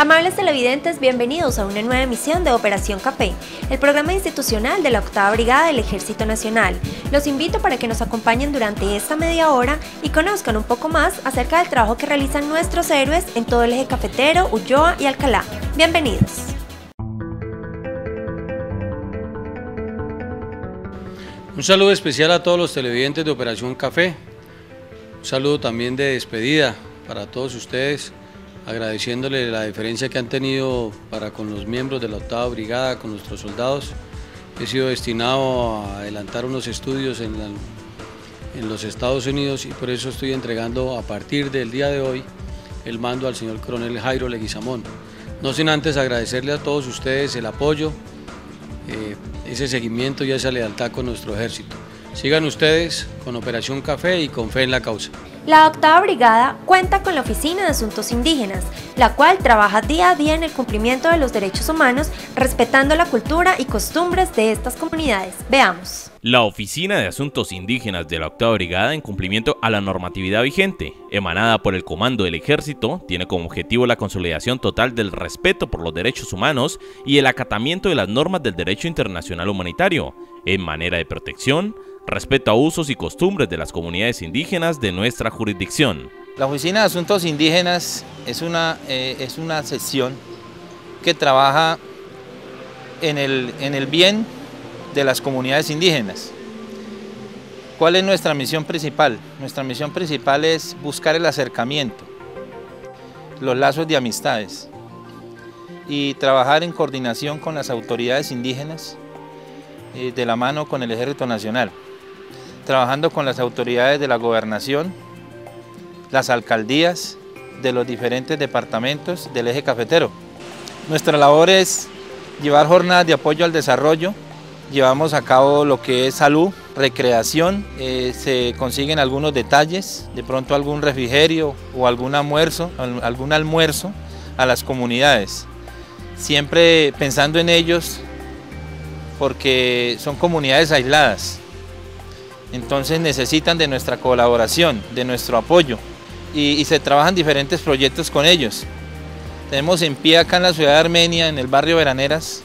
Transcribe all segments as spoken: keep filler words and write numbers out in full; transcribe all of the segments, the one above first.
Amables televidentes, bienvenidos a una nueva emisión de Operación Café, el programa institucional de la octava Brigada del Ejército Nacional. Los invito para que nos acompañen durante esta media hora y conozcan un poco más acerca del trabajo que realizan nuestros héroes en todo el eje cafetero, Ulloa y Alcalá. Bienvenidos. Un saludo especial a todos los televidentes de Operación Café, un saludo también de despedida para todos ustedes, agradeciéndole la deferencia que han tenido para con los miembros de la octava Brigada, con nuestros soldados. He sido destinado a adelantar unos estudios en, la, en los Estados Unidos y por eso estoy entregando a partir del día de hoy el mando al señor coronel Jairo Leguizamón. No sin antes agradecerle a todos ustedes el apoyo, eh, ese seguimiento y esa lealtad con nuestro ejército. Sigan ustedes con Operación Café y con fe en la causa. La octava Brigada cuenta con la Oficina de Asuntos Indígenas, la cual trabaja día a día en el cumplimiento de los derechos humanos, respetando la cultura y costumbres de estas comunidades. Veamos. La Oficina de Asuntos Indígenas de la octava Brigada, en cumplimiento a la normatividad vigente, emanada por el Comando del Ejército, tiene como objetivo la consolidación total del respeto por los derechos humanos y el acatamiento de las normas del derecho internacional humanitario, en manera de protección, respeto a usos y costumbres de las comunidades indígenas de nuestra jurisdicción. La Oficina de Asuntos Indígenas es una, eh, es una sección que trabaja en el, en el bien de las comunidades indígenas. ¿Cuál es nuestra misión principal? Nuestra misión principal es buscar el acercamiento, los lazos de amistades y trabajar en coordinación con las autoridades indígenas eh, de la mano con el Ejército Nacional, trabajando con las autoridades de la gobernación, las alcaldías de los diferentes departamentos del eje cafetero. Nuestra labor es llevar jornadas de apoyo al desarrollo, llevamos a cabo lo que es salud, recreación, eh, se consiguen algunos detalles, de pronto algún refrigerio o algún almuerzo, algún almuerzo a las comunidades, siempre pensando en ellos porque son comunidades aisladas. Entonces necesitan de nuestra colaboración, de nuestro apoyo y, y se trabajan diferentes proyectos con ellos. Tenemos en pie acá en la ciudad de Armenia, en el barrio Veraneras,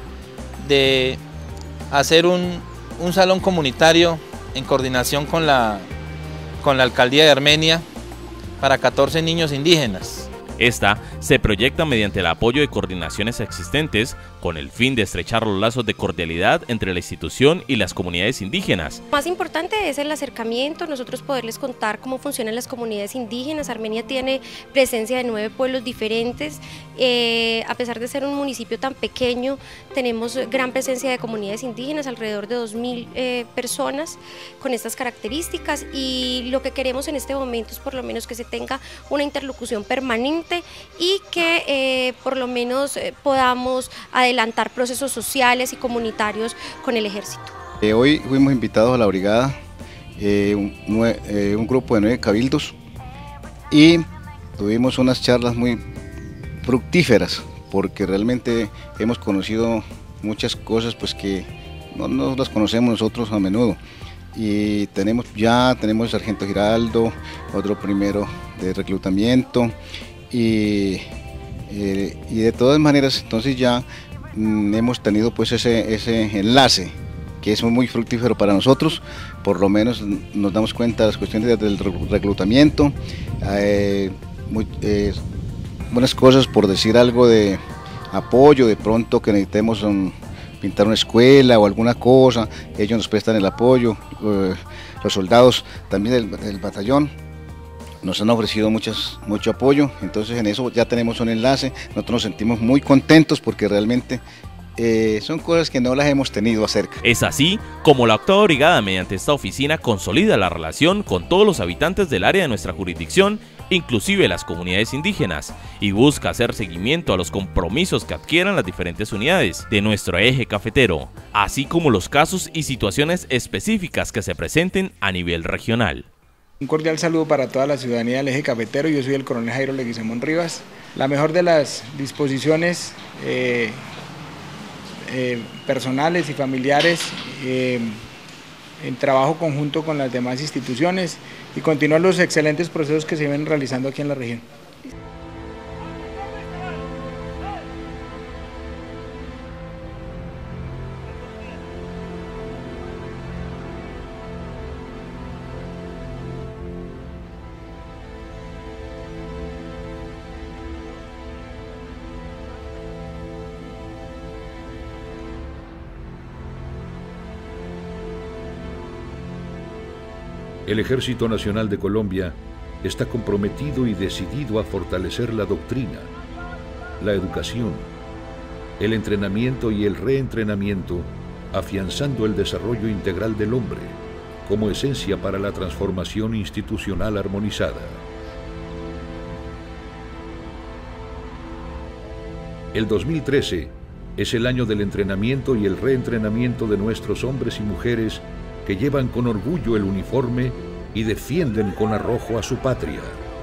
de hacer un, un salón comunitario en coordinación con la, con la alcaldía de Armenia para catorce niños indígenas. Esta se proyecta mediante el apoyo de coordinaciones existentes con el fin de estrechar los lazos de cordialidad entre la institución y las comunidades indígenas. Lo más importante es el acercamiento, nosotros poderles contar cómo funcionan las comunidades indígenas. Armenia tiene presencia de nueve pueblos diferentes, eh, a pesar de ser un municipio tan pequeño, tenemos gran presencia de comunidades indígenas, alrededor de dos mil eh, personas con estas características, y lo que queremos en este momento es por lo menos que se tenga una interlocución permanente y que eh, por lo menos eh, podamos adelantar procesos sociales y comunitarios con el ejército. Eh, hoy fuimos invitados a la brigada, eh, un, eh, un grupo de nueve cabildos, y tuvimos unas charlas muy fructíferas porque realmente hemos conocido muchas cosas pues que no, no las conocemos nosotros a menudo. Y tenemos ya tenemos el sargento Giraldo, otro primero de reclutamiento. Y, eh, y de todas maneras entonces ya mm, hemos tenido pues ese, ese enlace que es muy fructífero para nosotros, por lo menos nos damos cuenta de las cuestiones del reclutamiento, eh, muy, eh, buenas cosas, por decir algo de apoyo, de pronto que necesitemos um, pintar una escuela o alguna cosa, ellos nos prestan el apoyo, eh, los soldados también del, del batallón nos han ofrecido muchas, mucho apoyo, entonces en eso ya tenemos un enlace, nosotros nos sentimos muy contentos porque realmente eh, son cosas que no las hemos tenido acerca. Es así como la octava Brigada, mediante esta oficina, consolida la relación con todos los habitantes del área de nuestra jurisdicción, inclusive las comunidades indígenas, y busca hacer seguimiento a los compromisos que adquieran las diferentes unidades de nuestro eje cafetero, así como los casos y situaciones específicas que se presenten a nivel regional. Un cordial saludo para toda la ciudadanía del eje cafetero. Yo soy el coronel Jairo Leguizamón Rivas. La mejor de las disposiciones eh, eh, personales y familiares eh, en trabajo conjunto con las demás instituciones y continuar los excelentes procesos que se vienen realizando aquí en la región. El Ejército Nacional de Colombia está comprometido y decidido a fortalecer la doctrina, la educación, el entrenamiento y el reentrenamiento, afianzando el desarrollo integral del hombre como esencia para la transformación institucional armonizada. El dos mil trece es el año del entrenamiento y el reentrenamiento de nuestros hombres y mujeres que llevan con orgullo el uniforme y defienden con arrojo a su patria.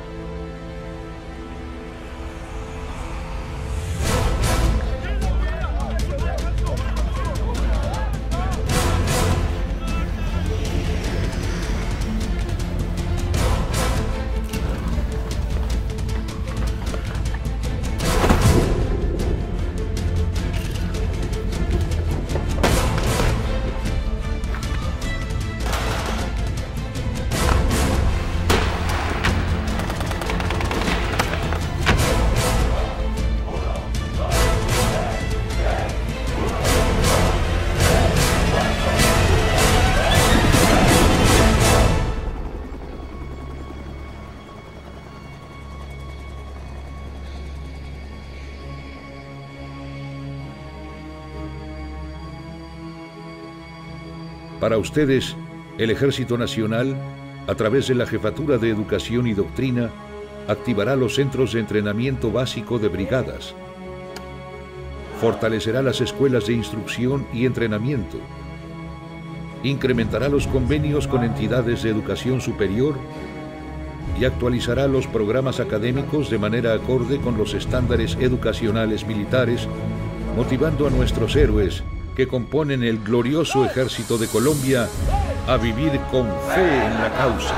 Para ustedes, el Ejército Nacional, a través de la Jefatura de Educación y Doctrina, activará los centros de entrenamiento básico de brigadas, fortalecerá las escuelas de instrucción y entrenamiento, incrementará los convenios con entidades de educación superior y actualizará los programas académicos de manera acorde con los estándares educacionales militares, motivando a nuestros héroes que componen el glorioso Ejército de Colombia a vivir con fe en la causa.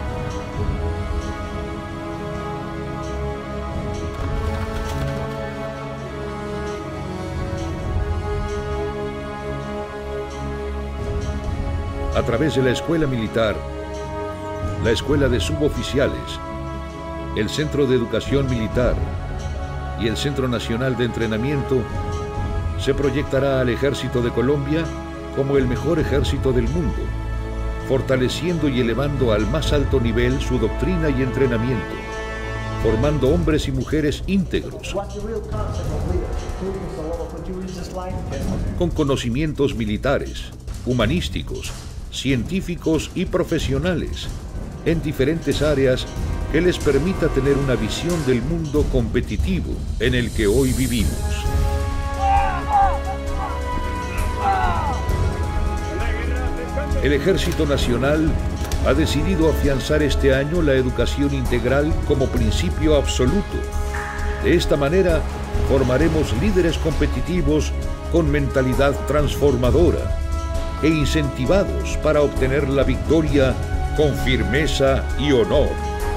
A través de la Escuela Militar, la Escuela de Suboficiales, el Centro de Educación Militar y el Centro Nacional de Entrenamiento, se proyectará al Ejército de Colombia como el mejor ejército del mundo, fortaleciendo y elevando al más alto nivel su doctrina y entrenamiento, formando hombres y mujeres íntegros, con conocimientos militares, humanísticos, científicos y profesionales en diferentes áreas que les permita tener una visión del mundo competitivo en el que hoy vivimos. El Ejército Nacional ha decidido afianzar este año la educación integral como principio absoluto. De esta manera, formaremos líderes competitivos con mentalidad transformadora e incentivados para obtener la victoria con firmeza y honor.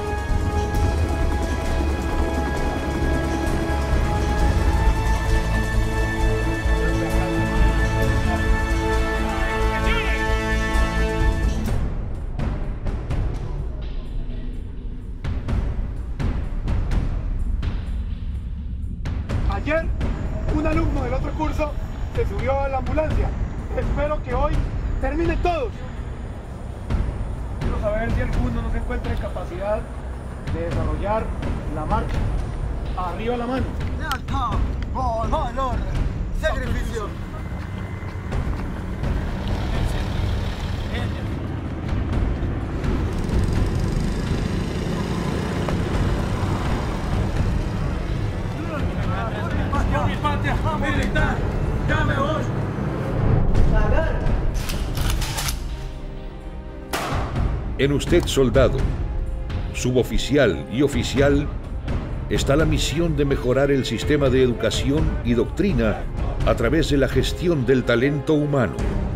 Ayer, un alumno del otro curso se subió a la ambulancia. Espero que hoy terminen todos. Quiero saber si alguno no se encuentra en capacidad de desarrollar la marcha. Arriba la mano. Lealtad, valor, sacrificio. Militar, llame vos. En usted, soldado, suboficial y oficial, está la misión de mejorar el sistema de educación y doctrina a través de la gestión del talento humano.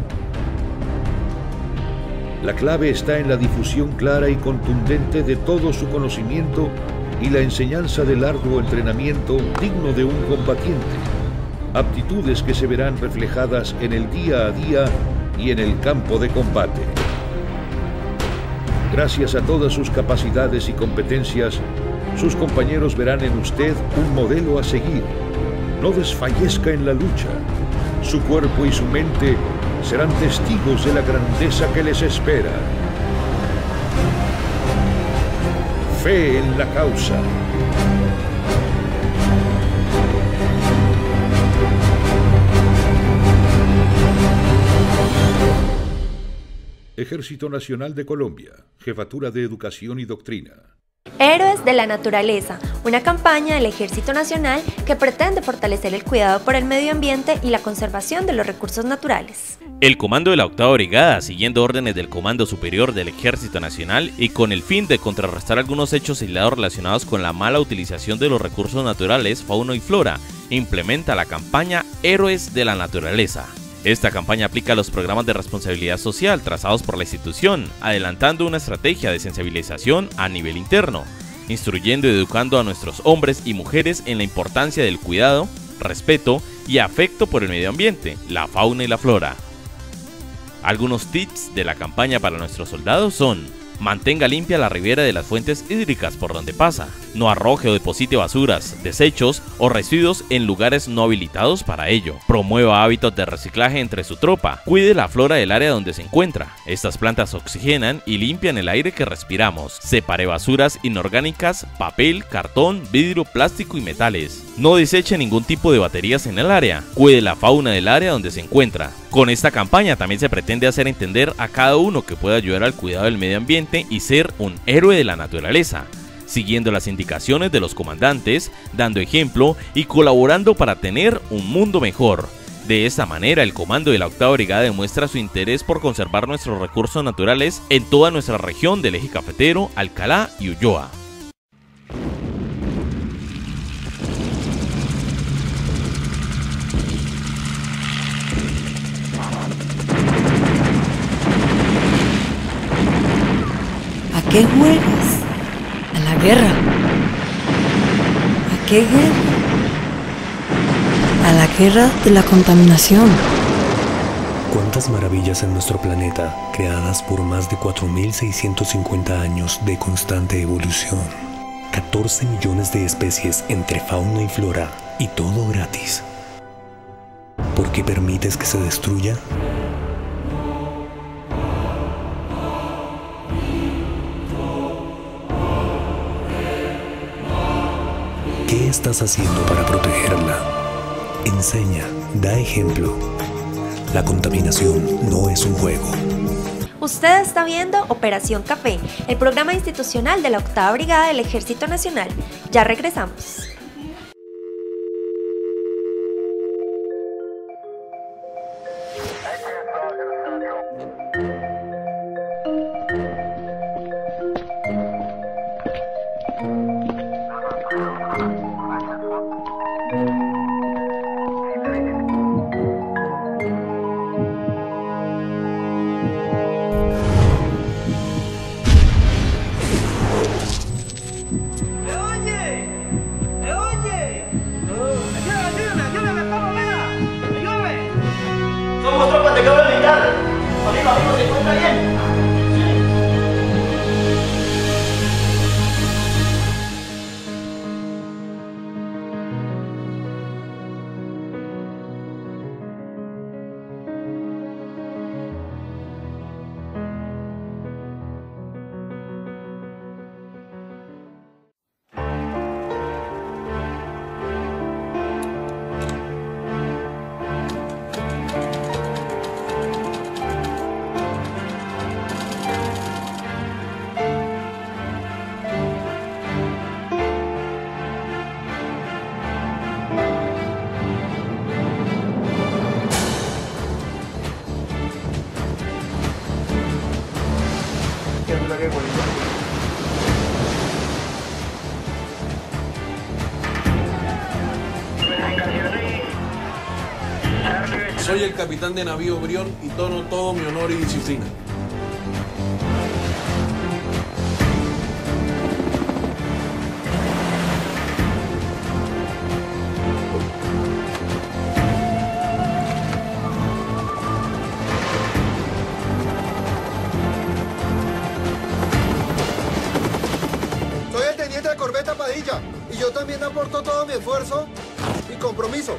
La clave está en la difusión clara y contundente de todo su conocimiento y la enseñanza del arduo entrenamiento digno de un combatiente, aptitudes que se verán reflejadas en el día a día y en el campo de combate. Gracias a todas sus capacidades y competencias, sus compañeros verán en usted un modelo a seguir. No desfallezca en la lucha. Su cuerpo y su mente serán testigos de la grandeza que les espera. Fe en la causa. Ejército Nacional de Colombia, Jefatura de Educación y Doctrina. Héroes de la Naturaleza, una campaña del Ejército Nacional que pretende fortalecer el cuidado por el medio ambiente y la conservación de los recursos naturales. El Comando de la Octava Brigada, siguiendo órdenes del Comando Superior del Ejército Nacional y con el fin de contrarrestar algunos hechos aislados relacionados con la mala utilización de los recursos naturales, fauna y flora, implementa la campaña Héroes de la Naturaleza. Esta campaña aplica los programas de responsabilidad social trazados por la institución, adelantando una estrategia de sensibilización a nivel interno, instruyendo y educando a nuestros hombres y mujeres en la importancia del cuidado, respeto y afecto por el medio ambiente, la fauna y la flora. Algunos tips de la campaña para nuestros soldados son: mantenga limpia la ribera de las fuentes hídricas por donde pasa, no arroje o deposite basuras, desechos o residuos en lugares no habilitados para ello, promueva hábitos de reciclaje entre su tropa, cuide la flora del área donde se encuentra, estas plantas oxigenan y limpian el aire que respiramos, separe basuras inorgánicas, papel, cartón, vidrio, plástico y metales, no deseche ningún tipo de baterías en el área, cuide la fauna del área donde se encuentra. Con esta campaña también se pretende hacer entender a cada uno que puede ayudar al cuidado del medio ambiente y ser un héroe de la naturaleza, siguiendo las indicaciones de los comandantes, dando ejemplo y colaborando para tener un mundo mejor. De esta manera, el Comando de la Octava Brigada demuestra su interés por conservar nuestros recursos naturales en toda nuestra región del Eje Cafetero, Alcalá y Ulloa. ¿A qué juegas? A la guerra. ¿A qué guerra? A la guerra de la contaminación. Cuántas maravillas en nuestro planeta, creadas por más de cuatro mil seiscientos cincuenta años de constante evolución. catorce millones de especies entre fauna y flora, y todo gratis. ¿Por qué permites que se destruya? ¿Qué estás haciendo para protegerla? Enseña, da ejemplo. La contaminación no es un juego. Usted está viendo Operación Café, el programa institucional de la Octava Brigada del Ejército Nacional. Ya regresamos. Somos tropas de cabo militar. Amigo, amigo, ¿se encuentra bien? Soy el capitán de navío Brión y dono todo mi honor y disciplina. Soy el teniente de corbeta Padilla y yo también aporto todo mi esfuerzo y compromiso.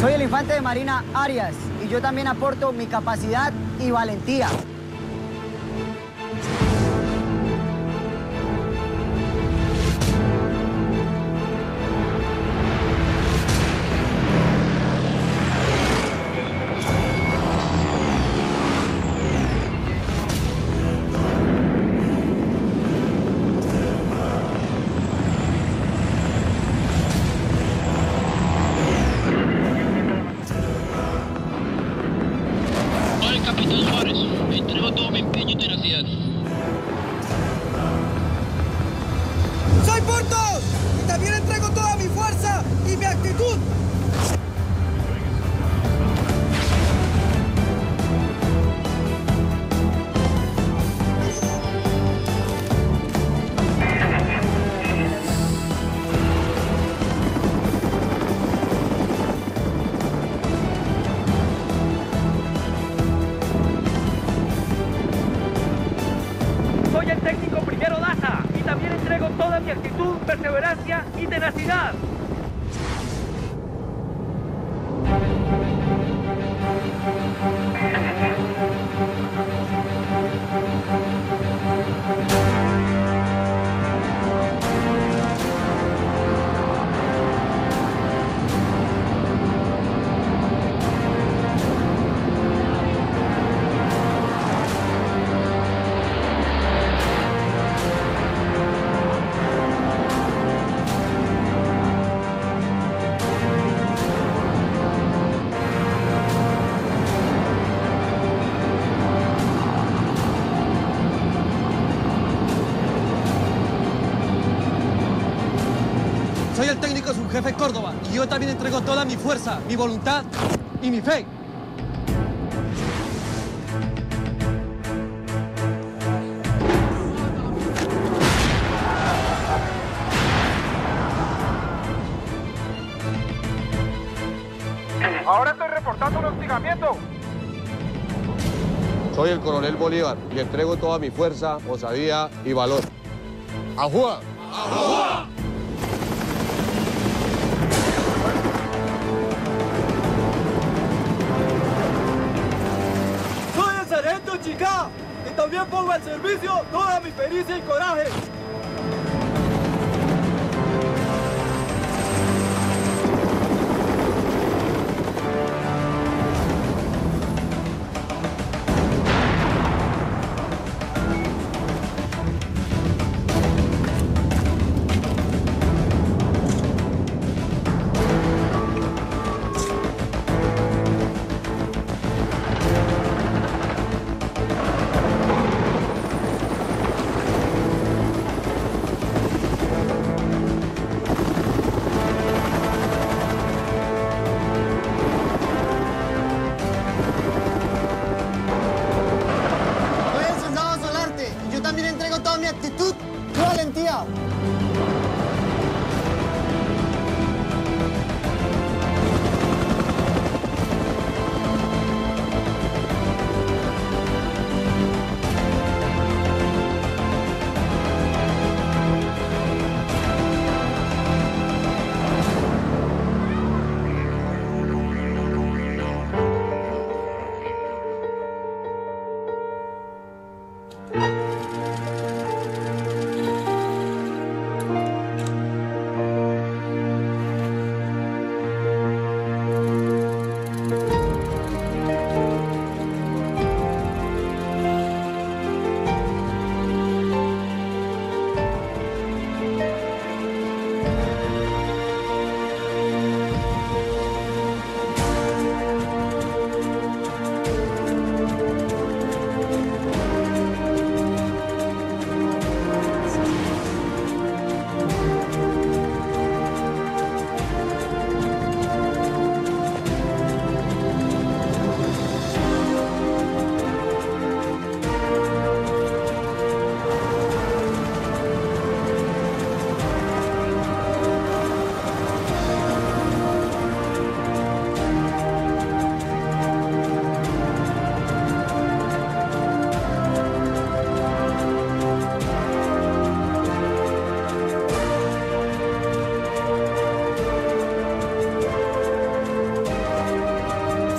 Soy el infante de Marina Arias y yo también aporto mi capacidad y valentía. ¡Soy Portos! Y también entrego toda mi fuerza y mi actitud. Soy el técnico primero Daza y también entrego toda mi actitud, perseverancia y tenacidad. Soy el técnico subjefe Córdoba y yo también entrego toda mi fuerza, mi voluntad y mi fe. Ahora estoy reportando un hostigamiento. Soy el coronel Bolívar y entrego toda mi fuerza, osadía y valor. ¡Ajúa! ¡Ajúa! Soy el sargento Chicá y también pongo al servicio toda mi pericia y coraje.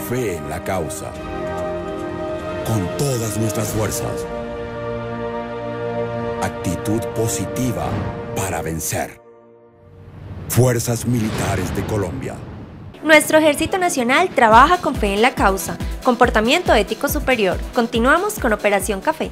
fe en la causa. Con todas nuestras fuerzas. Actitud positiva para vencer. Fuerzas Militares de Colombia. Nuestro Ejército Nacional trabaja con fe en la causa. Comportamiento ético superior. Continuamos con Operación Café.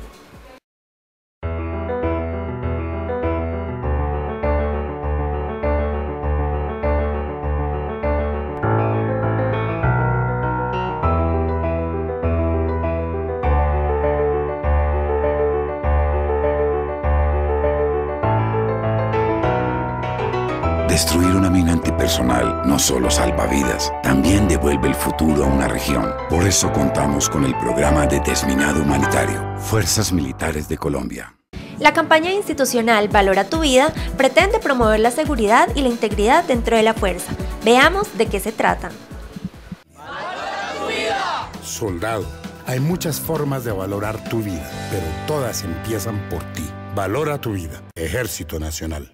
Destruir una mina antipersonal no solo salva vidas, también devuelve el futuro a una región. Por eso contamos con el programa de desminado humanitario, Fuerzas Militares de Colombia. La campaña institucional Valora tu Vida pretende promover la seguridad y la integridad dentro de la fuerza. Veamos de qué se trata. ¡Valora tu vida! Soldado, hay muchas formas de valorar tu vida, pero todas empiezan por ti. Valora tu vida. Ejército Nacional.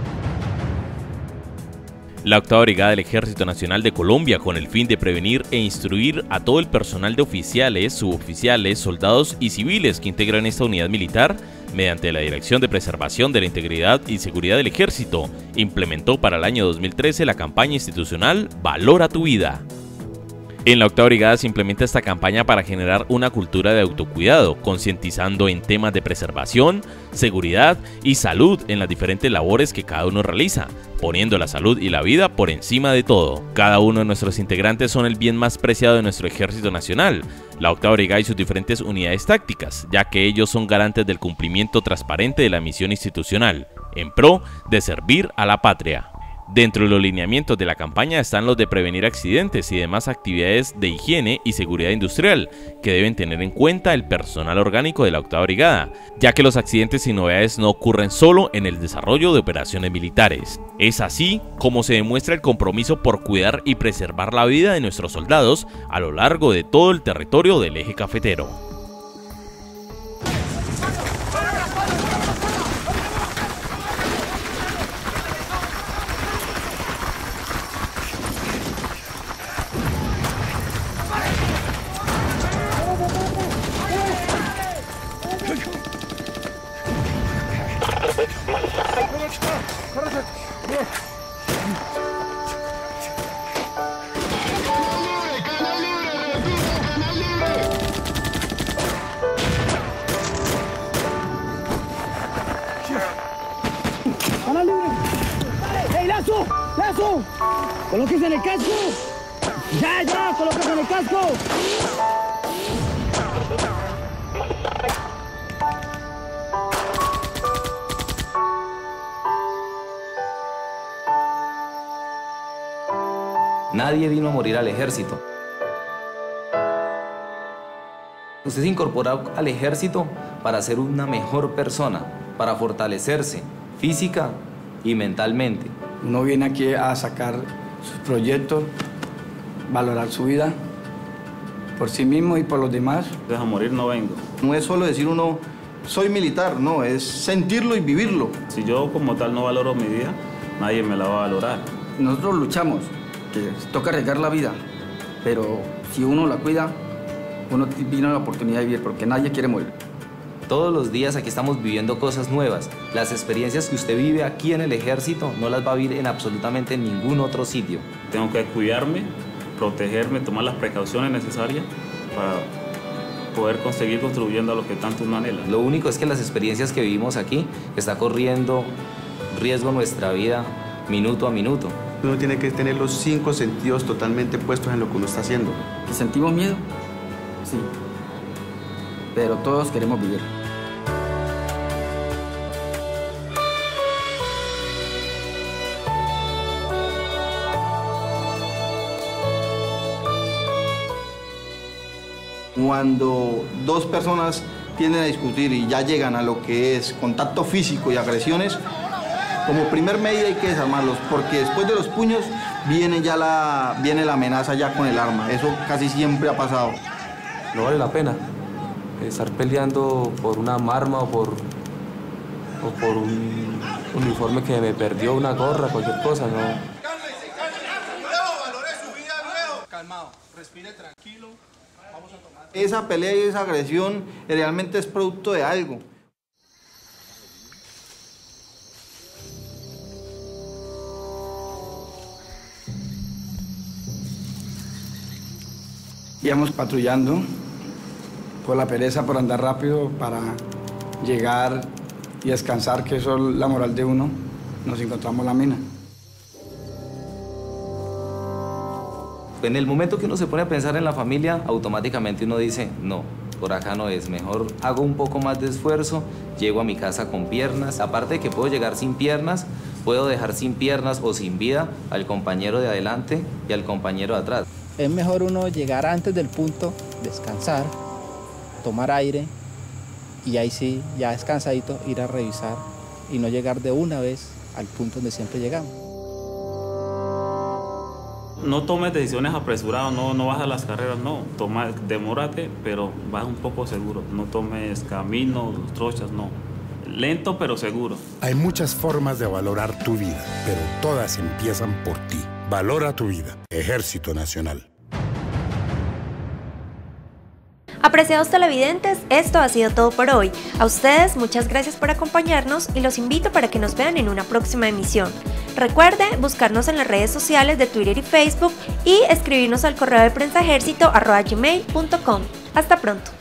La octava Brigada del Ejército Nacional de Colombia, con el fin de prevenir e instruir a todo el personal de oficiales, suboficiales, soldados y civiles que integran esta unidad militar, mediante la Dirección de Preservación de la Integridad y Seguridad del Ejército, implementó para el año dos mil trece la campaña institucional Valora tu Vida. En la octava Brigada se implementa esta campaña para generar una cultura de autocuidado, concientizando en temas de preservación, seguridad y salud en las diferentes labores que cada uno realiza, poniendo la salud y la vida por encima de todo. Cada uno de nuestros integrantes son el bien más preciado de nuestro Ejército Nacional, la octava Brigada y sus diferentes unidades tácticas, ya que ellos son garantes del cumplimiento transparente de la misión institucional, en pro de servir a la patria. Dentro de los lineamientos de la campaña están los de prevenir accidentes y demás actividades de higiene y seguridad industrial que deben tener en cuenta el personal orgánico de la octava Brigada, ya que los accidentes y novedades no ocurren solo en el desarrollo de operaciones militares. Es así como se demuestra el compromiso por cuidar y preservar la vida de nuestros soldados a lo largo de todo el territorio del eje cafetero. ¡Ey, Lazo! ¡Lazo! ¡Colóquese en el casco! ¡Ya, ya! ¡Colóquese en el casco! Nadie vino a morir al ejército. Usted se incorporó al ejército para ser una mejor persona, para fortalecerse física y mentalmente. Uno viene aquí a sacar sus proyectos, valorar su vida por sí mismo y por los demás. A morir no vengo. No es solo decir uno, soy militar, no, es sentirlo y vivirlo. Si yo como tal no valoro mi vida, nadie me la va a valorar. Nosotros luchamos, que toca arriesgar la vida, pero si uno la cuida, uno tiene la oportunidad de vivir, porque nadie quiere morir. Todos los días aquí estamos viviendo cosas nuevas. Las experiencias que usted vive aquí en el ejército no las va a vivir en absolutamente ningún otro sitio. Tengo que cuidarme, protegerme, tomar las precauciones necesarias para poder conseguir contribuyendo a lo que tanto uno anhela. Lo único es que las experiencias que vivimos aquí está corriendo riesgo nuestra vida minuto a minuto. Uno tiene que tener los cinco sentidos totalmente puestos en lo que uno está haciendo. ¿Sentimos miedo? Sí. Pero todos queremos vivir. Cuando dos personas tienden a discutir y ya llegan a lo que es contacto físico y agresiones, como primer medida hay que desarmarlos, porque después de los puños viene ya la, viene la amenaza ya con el arma. Eso casi siempre ha pasado. No vale la pena estar peleando por una arma o por, o por un uniforme que me perdió, una gorra, cualquier cosa, no. calmado, respire tranquilo. Vamos a tomar. Esa pelea y esa agresión realmente es producto de algo. Íbamos patrullando por la pereza, por andar rápido, para llegar y descansar, que eso es la moral de uno. Nos encontramos la mina. En el momento que uno se pone a pensar en la familia, automáticamente uno dice, no, por acá no es, mejor hago un poco más de esfuerzo, llego a mi casa con piernas. Aparte de que puedo llegar sin piernas, puedo dejar sin piernas o sin vida al compañero de adelante y al compañero de atrás. Es mejor uno llegar antes del punto, descansar, tomar aire y ahí sí, ya descansadito, ir a revisar y no llegar de una vez al punto donde siempre llegamos. No tomes decisiones apresuradas, no, no vas a las carreras, no. Toma, demórate, pero vas un poco seguro. No tomes caminos, trochas, no. Lento pero seguro. Hay muchas formas de valorar tu vida, pero todas empiezan por ti. Valora tu vida. Ejército Nacional. Apreciados televidentes, esto ha sido todo por hoy. A ustedes muchas gracias por acompañarnos y los invito para que nos vean en una próxima emisión. Recuerde buscarnos en las redes sociales de Twitter y Facebook y escribirnos al correo de prensa ejército arroba gmail punto com. Hasta pronto.